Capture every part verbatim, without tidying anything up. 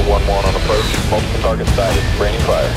one one on approach. Multiple targets sighted. Raining fire.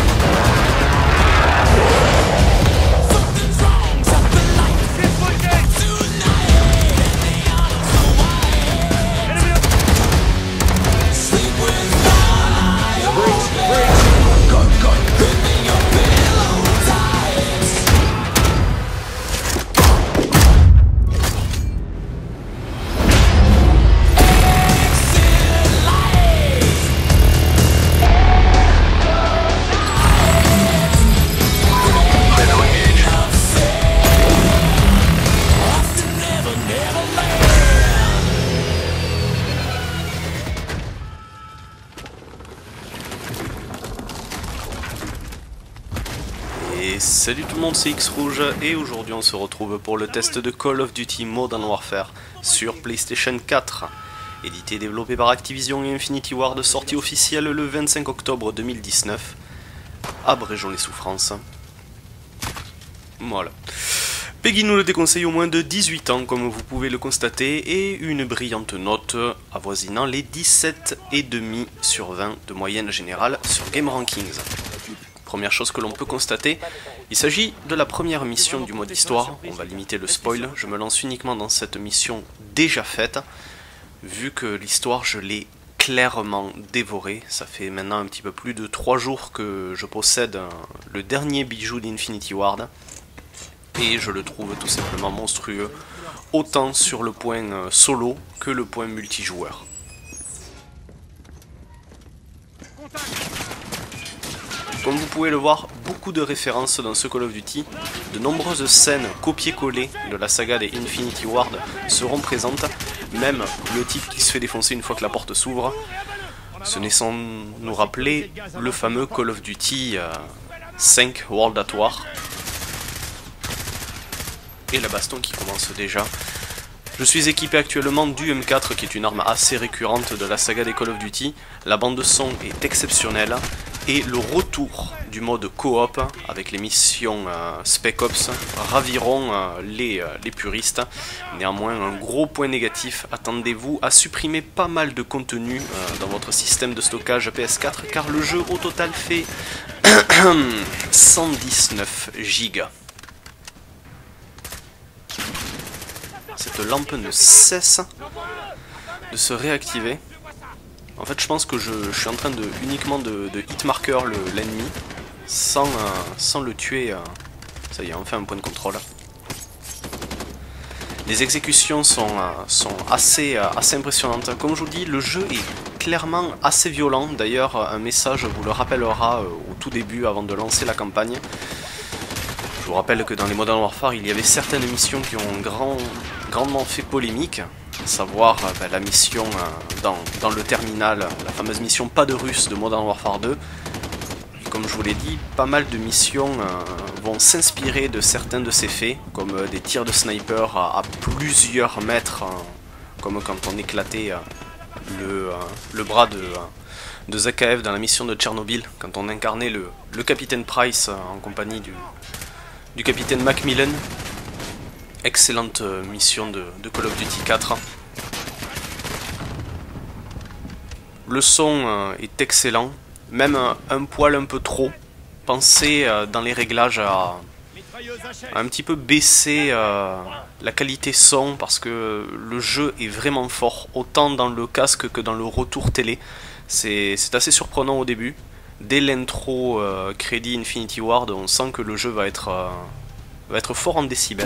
Et salut tout le monde, c'est X Rouge et aujourd'hui on se retrouve pour le test de Call of Duty Modern Warfare sur PlayStation quatre. Édité et développé par Activision et Infinity Ward, sortie officielle le vingt-cinq octobre deux mille dix-neuf. Abrégeons les souffrances. Voilà. Peggy nous le déconseille au moins de dix-huit ans comme vous pouvez le constater et une brillante note avoisinant les dix-sept virgule cinq sur vingt de moyenne générale sur Game Rankings. Première chose que l'on peut constater, il s'agit de la première mission du mode histoire. On va limiter le spoil, je me lance uniquement dans cette mission déjà faite, vu que l'histoire je l'ai clairement dévorée. Ça fait maintenant un petit peu plus de trois jours que je possède le dernier bijou d'Infinity Ward, et je le trouve tout simplement monstrueux, autant sur le point solo que le point multijoueur. Comme vous pouvez le voir, beaucoup de références dans ce Call of Duty, de nombreuses scènes copiées-collées de la saga des Infinity Ward seront présentes, même le type qui se fait défoncer une fois que la porte s'ouvre. Ce n'est sans nous rappeler le fameux Call of Duty euh, cinq World at War. Et la baston qui commence déjà. Je suis équipé actuellement du M quatre qui est une arme assez récurrente de la saga des Call of Duty. La bande son est exceptionnelle. Et le retour du mode coop avec les missions euh, Spec Ops raviront euh, les, euh, les puristes. Néanmoins, un gros point négatif, attendez-vous à supprimer pas mal de contenu euh, dans votre système de stockage P S quatre car le jeu au total fait cent dix-neuf gigas. Cette lampe ne cesse de se réactiver. En fait, je pense que je, je suis en train de uniquement de, de hitmarker l'ennemi sans, euh, sans le tuer. Euh, ça y est, on fait un point de contrôle. Les exécutions sont, euh, sont assez, euh, assez impressionnantes. Comme je vous dis, le jeu est clairement assez violent. D'ailleurs, un message vous le rappellera euh, au tout début avant de lancer la campagne. Je vous rappelle que dans les Modern Warfare, il y avait certaines missions qui ont grand, grandement fait polémique. À savoir ben, la mission euh, dans, dans le terminal, la fameuse mission pas de russe de Modern Warfare deux. Comme je vous l'ai dit, pas mal de missions euh, vont s'inspirer de certains de ces faits, comme euh, des tirs de sniper à, à plusieurs mètres, euh, comme quand on éclatait euh, le, euh, le bras de, euh, de Zakaev dans la mission de Tchernobyl, quand on incarnait le, le capitaine Price euh, en compagnie du, du capitaine Macmillan. Excellente mission de, de Call of Duty quatre. Le son euh, est excellent, même un, un poil un peu trop. Pensez euh, dans les réglages à, à un petit peu baisser euh, la qualité son parce que le jeu est vraiment fort, autant dans le casque que dans le retour télé. C'est assez surprenant au début. Dès l'intro euh, crédit Infinity Ward, on sent que le jeu va être, euh, va être fort en décibels.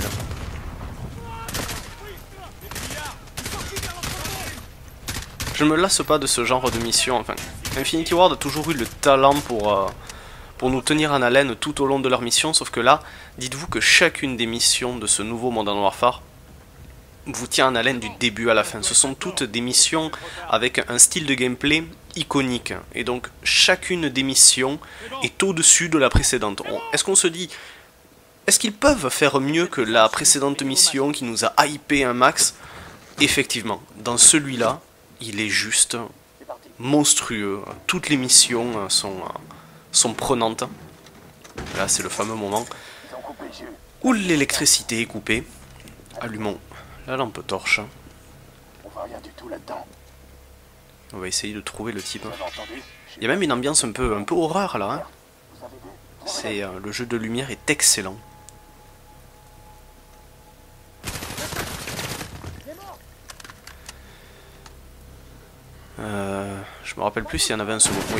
Je me lasse pas de ce genre de mission, enfin, Infinity Ward a toujours eu le talent pour, euh, pour nous tenir en haleine tout au long de leur mission, sauf que là, dites-vous que chacune des missions de ce nouveau Modern Warfare vous tient en haleine du début à la fin. Ce sont toutes des missions avec un style de gameplay iconique, et donc chacune des missions est au-dessus de la précédente. Est-ce qu'on se dit, est-ce qu'ils peuvent faire mieux que la précédente mission qui nous a hypé un max? Effectivement, dans celui-là, il est juste monstrueux. Toutes les missions sont, sont prenantes. Là, c'est le fameux moment où l'électricité est coupée. Allumons la lampe torche. On va essayer de trouver le type. Il y a même une ambiance un peu, un peu horreur là. Hein. C'est euh, le jeu de lumière est excellent. Euh, je me rappelle plus s'il y en avait un second. Oui.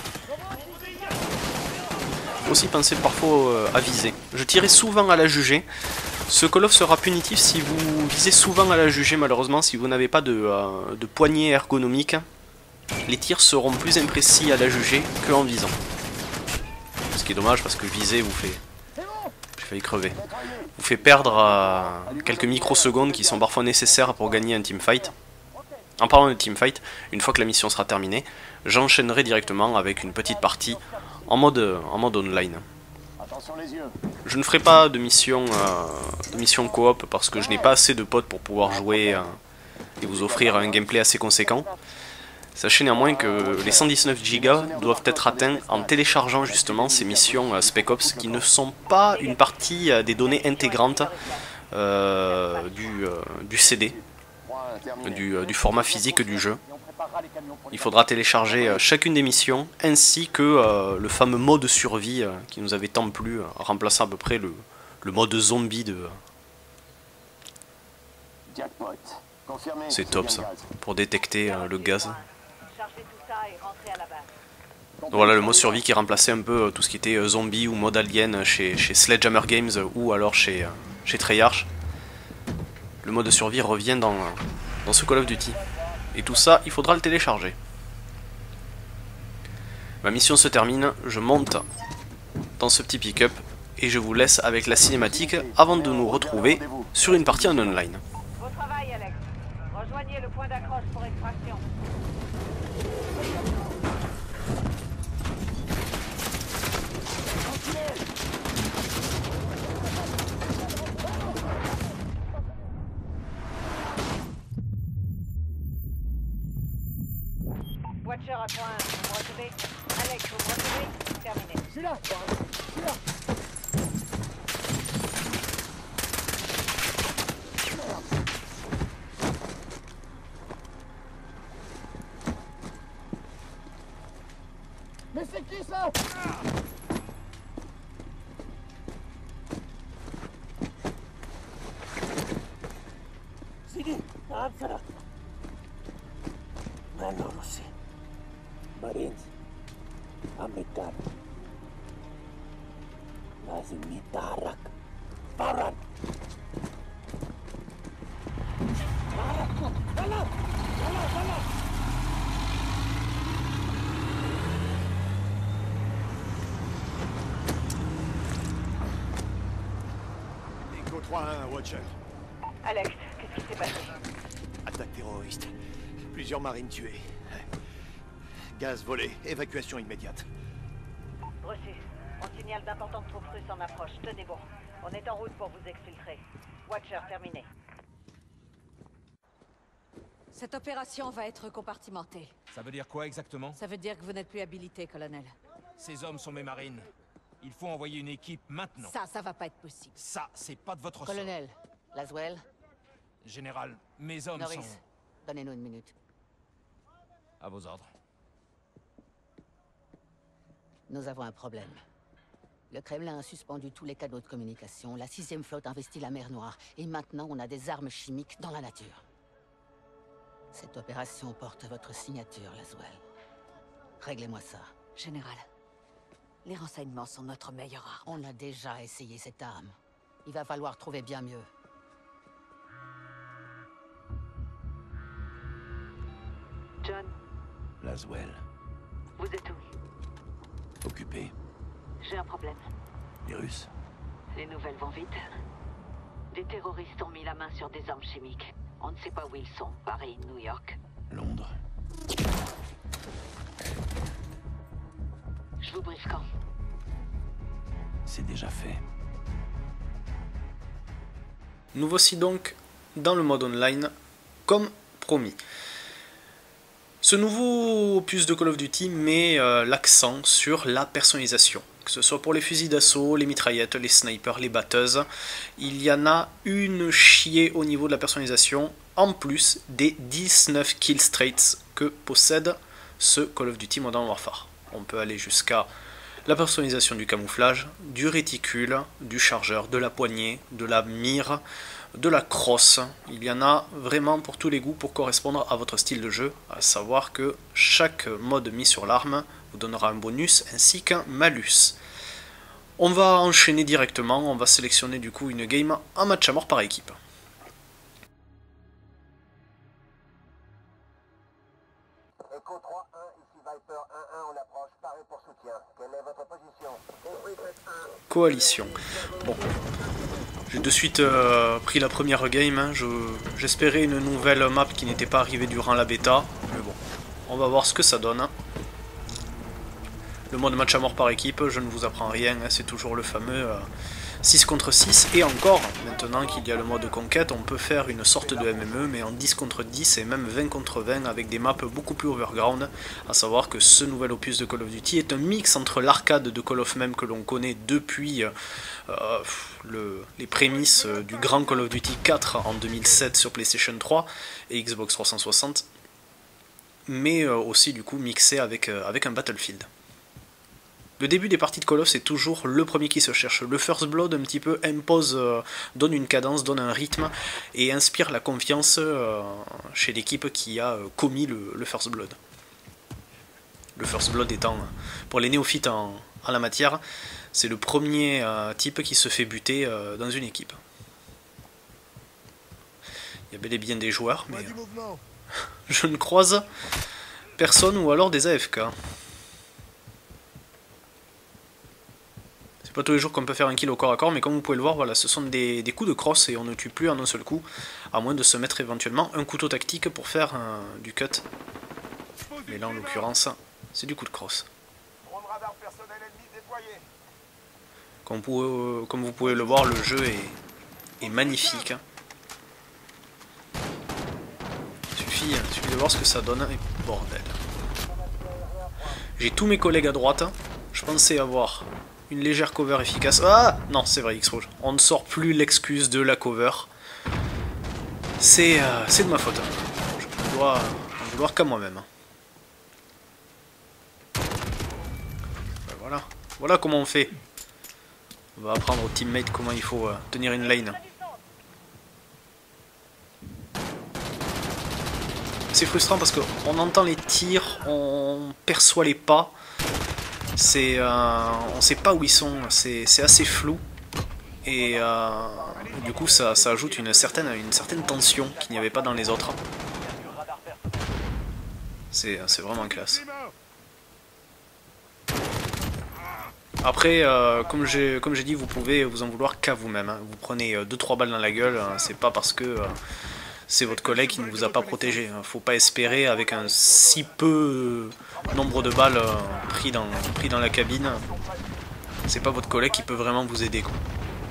Faut aussi penser parfois euh, à viser. Je tirais souvent à la jugée. Ce Call of sera punitif si vous visez souvent à la jugée, malheureusement, si vous n'avez pas de, euh, de poignée ergonomique. Les tirs seront plus imprécis à la jugée qu'en visant. Ce qui est dommage parce que viser vous fait... J'ai failli crever. Vous fait perdre euh, quelques microsecondes qui sont parfois nécessaires pour gagner un teamfight. En parlant de teamfight, une fois que la mission sera terminée, j'enchaînerai directement avec une petite partie en mode, en mode online. Je ne ferai pas de mission, euh, de mission coop parce que je n'ai pas assez de potes pour pouvoir jouer euh, et vous offrir un gameplay assez conséquent. Sachez néanmoins que les cent dix-neuf gigas doivent être atteints en téléchargeant justement ces missions euh, Spec Ops qui ne sont pas une partie euh, des données intégrantes euh, du, euh, du C D, du, euh, du format physique du jeu. Il faudra télécharger euh, chacune des missions ainsi que euh, le fameux mode survie euh, qui nous avait tant plu, euh, remplaçant à peu près le, le mode zombie de... C'est top ça, pour détecter euh, le gaz. Donc voilà le mode survie qui remplaçait un peu euh, tout ce qui était euh, zombie ou mode alien chez, chez Sledgehammer Games euh, ou alors chez, euh, chez Treyarch. Le mode survie revient dans, euh, dans ce Call of Duty. Et tout ça, il faudra le télécharger. Ma mission se termine, je monte dans ce petit pick-up et je vous laisse avec la cinématique avant de nous retrouver sur une partie en online. Beau travail, Alex. Rejoignez le point d'accroche pour extraction. Watcher à point, vous me recevez? Alex, vous me recevez? Terminé. Je suis là, je suis là. Mais c'est qui ça? Sidi, answer. Mano Rossi. Marines. American. Lazim nitarak. Paran. Echo trois un, Watcher. Alex, qu'est-ce qui s'est passé? Attaque terroriste. Plusieurs marines tuées. Gaz volé. Évacuation immédiate. Reçu. On signale d'importantes troupes russes en approche. Tenez bon. On est en route pour vous exfiltrer. Watcher, terminé. Cette opération va être compartimentée. Ça veut dire quoi exactement? Ça veut dire que vous n'êtes plus habilité, colonel. Ces hommes sont mes marines. Il faut envoyer une équipe maintenant. Ça, ça va pas être possible. Ça, c'est pas de votre ressort. Colonel, Laswell, Général, mes hommes Norris, sont... donnez-nous une minute. À vos ordres. Nous avons un problème. Le Kremlin a suspendu tous les canaux de communication, la sixième flotte investit la mer Noire, et maintenant on a des armes chimiques dans la nature. Cette opération porte votre signature, Laswell. Réglez-moi ça. Général, les renseignements sont notre meilleure arme. On a déjà essayé cette arme. Il va falloir trouver bien mieux. John, Laswell. vous êtes où? Occupé. J'ai un problème. Les Russes. Les nouvelles vont vite. Des terroristes ont mis la main sur des armes chimiques. On ne sait pas où ils sont. Paris, New York. Londres. Je vous brise quand? C'est déjà fait. Nous voici donc dans le mode online, comme promis. Ce nouveau opus de Call of Duty met euh, l'accent sur la personnalisation. Que ce soit pour les fusils d'assaut, les mitraillettes, les snipers, les batteuses. Il y en a une chier au niveau de la personnalisation, en plus des dix-neuf kill traits que possède ce Call of Duty Modern Warfare. On peut aller jusqu'à la personnalisation du camouflage, du réticule, du chargeur, de la poignée, de la mire, de la crosse. Il y en a vraiment pour tous les goûts pour correspondre à votre style de jeu, à savoir que chaque mode mis sur l'arme vous donnera un bonus ainsi qu'un malus. On va enchaîner directement, on va sélectionner du coup une game en match à mort par équipe. Echo trois un, ici Viper un un, on approche, paré pour soutien. Quelle est votre position? Coalition. Bon, j'ai de suite euh, pris la première game, hein. J'espérais une nouvelle map qui n'était pas arrivée durant la bêta, mais bon, on va voir ce que ça donne. Le mode match à mort par équipe, je ne vous apprends rien, hein. C'est toujours le fameux euh, six contre six, et encore, maintenant qu'il y a le mode conquête, on peut faire une sorte de M M E, mais en dix contre dix et même vingt contre vingt, avec des maps beaucoup plus overground, à savoir que ce nouvel opus de Call of Duty est un mix entre l'arcade de Call of même que l'on connaît depuis euh, le, les prémices du grand Call of Duty quatre en deux mille sept sur PlayStation trois et Xbox trois cent soixante, mais euh, aussi du coup mixé avec, euh, avec un Battlefield. Le début des parties de Call of, c'est toujours le premier qui se cherche. Le First Blood, un petit peu, impose, euh, donne une cadence, donne un rythme, et inspire la confiance euh, chez l'équipe qui a euh, commis le, le First Blood. Le First Blood étant, pour les néophytes en, en la matière, c'est le premier euh, type qui se fait buter euh, dans une équipe. Il y a bel et bien des joueurs, mais euh, je ne croise personne, ou alors des A F K. C'est pas tous les jours qu'on peut faire un kill au corps à corps, mais comme vous pouvez le voir, voilà, ce sont des, des coups de crosse et on ne tue plus en un seul coup, à moins de se mettre éventuellement un couteau tactique pour faire euh, du cut. Mais là en l'occurrence, c'est du coup de crosse. Comme, pour, comme vous pouvez le voir, le jeu est, est magnifique. Il suffit, il suffit de voir ce que ça donne, et bordel. J'ai tous mes collègues à droite, je pensais avoir une légère cover efficace. Ah non, c'est vrai, X-Rouge. On ne sort plus l'excuse de la cover. C'est euh, c'est de ma faute. Je dois en vouloir qu'à moi-même. Ben voilà. Voilà comment on fait. On va apprendre aux teammates comment il faut euh, tenir une lane. C'est frustrant parce qu'on entend les tirs, on perçoit les pas. C'est, euh, on sait pas où ils sont, c'est assez flou, et euh, du coup ça, ça ajoute une certaine, une certaine tension qu'il n'y avait pas dans les autres. C'est vraiment classe. Après, euh, comme j'ai comme j'ai dit, vous pouvez vous en vouloir qu'à vous-même. Hein. Vous prenez deux trois balles dans la gueule, hein, c'est pas parce que euh, c'est votre collègue qui ne vous a pas protégé. Faut pas espérer, avec un si peu nombre de balles euh, pris, dans, pris dans la cabine, c'est pas votre collègue qui peut vraiment vous aider, quoi.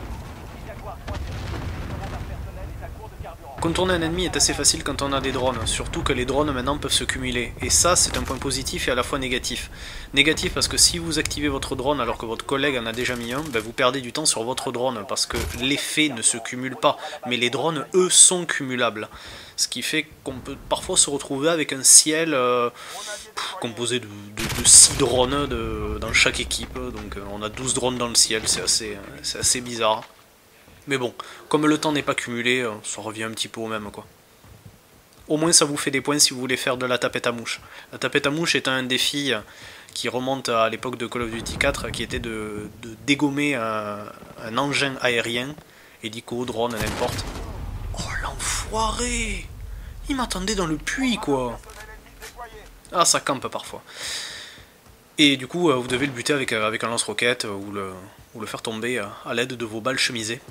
Contourner un ennemi est assez facile quand on a des drones, surtout que les drones maintenant peuvent se cumuler. Et ça, c'est un point positif et à la fois négatif. Négatif parce que si vous activez votre drone alors que votre collègue en a déjà mis un, ben vous perdez du temps sur votre drone parce que l'effet ne se cumule pas. Mais les drones, eux, sont cumulables. Ce qui fait qu'on peut parfois se retrouver avec un ciel euh, pff, composé de, de, de six drones de, dans chaque équipe. Donc euh, on a douze drones dans le ciel, c'est assez, c'est assez bizarre. Mais bon, comme le temps n'est pas cumulé, ça revient un petit peu au même, quoi. Au moins ça vous fait des points si vous voulez faire de la tapette à mouche. La tapette à mouche est un défi qui remonte à l'époque de Call of Duty quatre, qui était de, de dégommer un, un engin aérien, hélico, drone, n'importe. Oh l'enfoiré! Il m'attendait dans le puits, quoi. Ah, ça campe parfois. Et du coup, vous devez le buter avec, avec un lance-roquette ou le, ou le faire tomber à l'aide de vos balles chemisées.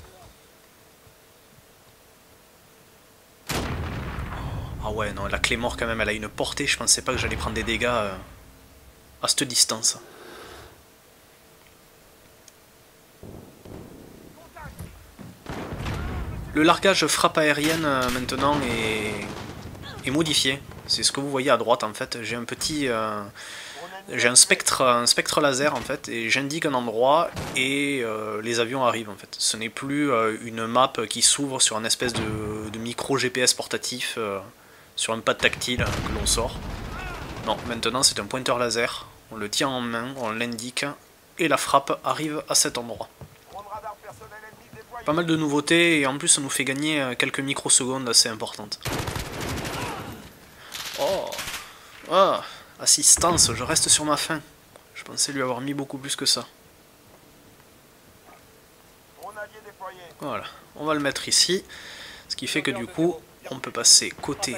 Ah ouais, non, la Claymore quand même, elle a une portée, je pensais pas que j'allais prendre des dégâts euh, à cette distance. Le largage frappe aérienne euh, maintenant est, est modifié. C'est ce que vous voyez à droite en fait. J'ai un petit... Euh, j'ai un spectre, un spectre laser en fait, et j'indique un endroit et euh, les avions arrivent en fait. Ce n'est plus euh, une map qui s'ouvre sur un espèce de, de micro G P S portatif, euh, sur un pad tactile que l'on sort. Non, maintenant c'est un pointeur laser. On le tient en main, on l'indique, et la frappe arrive à cet endroit. Pas mal de nouveautés, et en plus ça nous fait gagner quelques microsecondes assez importantes. Oh, ah, assistance, je reste sur ma faim. Je pensais lui avoir mis beaucoup plus que ça. Voilà, on va le mettre ici, ce qui fait que du coup, on peut passer côté.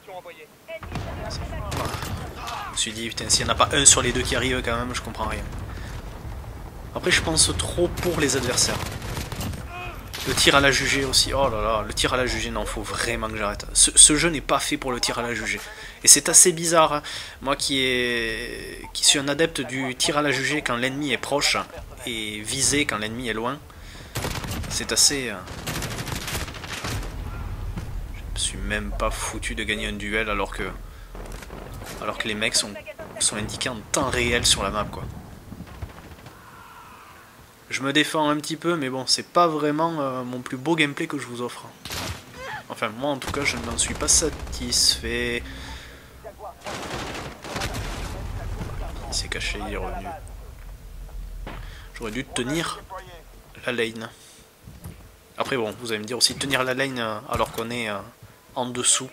Voilà. Je me suis dit, putain, s'il n'y en a pas un sur les deux qui arrive quand même, je comprends rien. Après, je pense trop pour les adversaires. Le tir à la jugée aussi, oh là là, le tir à la jugée, non, faut vraiment que j'arrête. Ce, ce jeu n'est pas fait pour le tir à la jugée. Et c'est assez bizarre, hein. Moi qui, est, qui suis un adepte du tir à la jugée quand l'ennemi est proche, et visé quand l'ennemi est loin, c'est assez... Euh... Je me suis même pas foutu de gagner un duel alors que... Alors que les mecs sont, sont indiqués en temps réel sur la map, quoi. Je me défends un petit peu, mais bon, c'est pas vraiment euh, mon plus beau gameplay que je vous offre. Enfin, moi en tout cas, je n'en suis pas satisfait. Il s'est caché, il est revenu. J'aurais dû tenir la lane. Après bon, vous allez me dire aussi, tenir la lane euh, alors qu'on est euh, en dessous.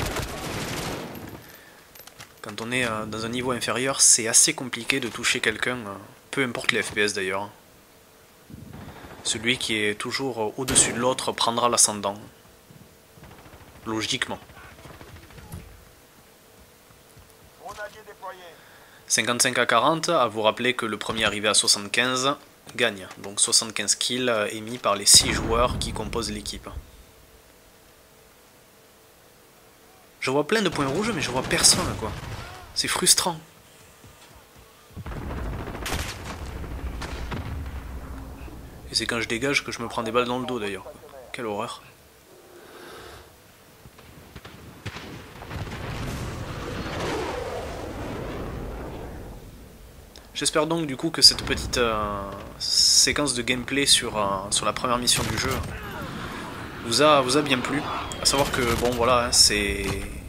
Quand on est euh, dans un niveau inférieur, c'est assez compliqué de toucher quelqu'un, euh, peu importe les F P S d'ailleurs. Celui qui est toujours au-dessus de l'autre prendra l'ascendant. Logiquement. cinquante-cinq à quarante, à vous rappeler que le premier arrivé à soixante-quinze gagne. Donc soixante-quinze kills émis par les six joueurs qui composent l'équipe. Je vois plein de points rouges, mais je vois personne, quoi. C'est frustrant. Et c'est quand je dégage que je me prends des balles dans le dos d'ailleurs. Quelle horreur. J'espère donc du coup que cette petite euh, séquence de gameplay sur, euh, sur la première mission du jeu vous a, vous a bien plu. À savoir que bon voilà, hein, c'est...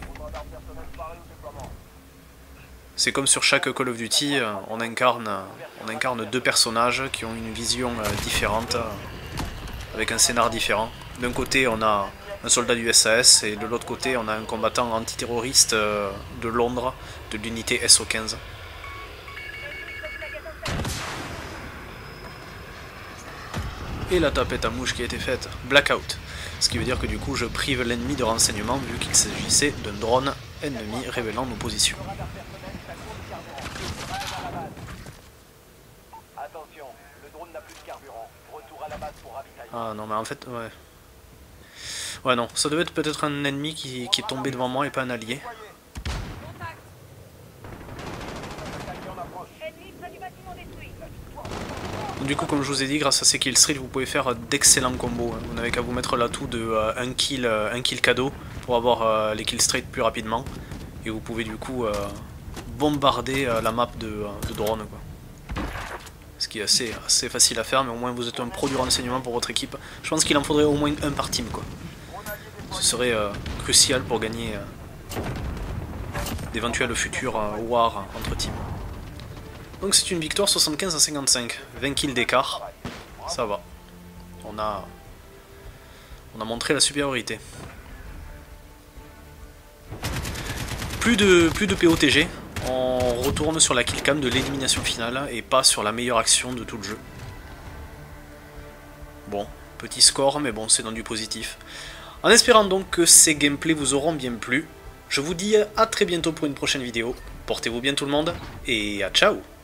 C'est comme sur chaque Call of Duty, on incarne, on incarne deux personnages qui ont une vision différente, avec un scénar différent. D'un côté, on a un soldat du S A S, et de l'autre côté, on a un combattant antiterroriste de Londres, de l'unité S O quinze. Et la tapette à mouche qui a été faite, blackout. Ce qui veut dire que du coup, je prive l'ennemi de renseignements, vu qu'il s'agissait d'un drone ennemi révélant nos positions. Ah non mais en fait ouais. Ouais non, ça devait être peut-être un ennemi qui, qui est tombé devant moi et pas un allié. Du coup comme je vous ai dit, grâce à ces kill streaks vous pouvez faire d'excellents combos. Vous n'avez qu'à vous mettre l'atout de euh, un kill, euh, un kill cadeau pour avoir euh, les kill streaks plus rapidement. Et vous pouvez du coup euh, bombarder euh, la map de, euh, de drone, quoi. Ce qui est assez, assez facile à faire, mais au moins vous êtes un pro du renseignement pour votre équipe. Je pense qu'il en faudrait au moins un par team, quoi. Ce serait euh, crucial pour gagner euh, d'éventuels futurs euh, wars entre teams. Donc c'est une victoire soixante-quinze à cinquante-cinq, vingt kills d'écart, ça va. On a, on a montré la supériorité. Plus de, plus de P O T G. On retourne sur la killcam de l'élimination finale et pas sur la meilleure action de tout le jeu. Bon, petit score, mais bon, c'est dans du positif. En espérant donc que ces gameplays vous auront bien plu, je vous dis à très bientôt pour une prochaine vidéo. Portez-vous bien tout le monde, et à ciao!